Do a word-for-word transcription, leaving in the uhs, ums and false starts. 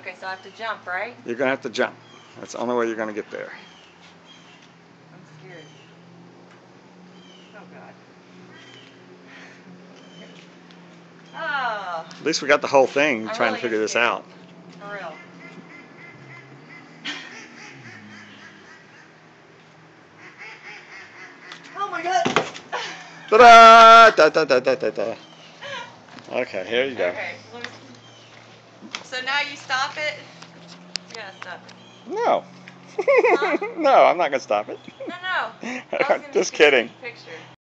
Okay, so I have to jump, right? You're going to have to jump. That's the only way you're going to get there. I'm scared. Oh, God. Oh. At least we got the whole thing I'm trying really to figure this scared. out. For real. Oh, my God. Ta-da! Da, da, da, da, da, da. Okay, here you go. Okay, let me see. So now you stop it? You gotta stop it. No. Huh? No, I'm not going to stop it. No, no. I was gonna Just take a kidding. picture.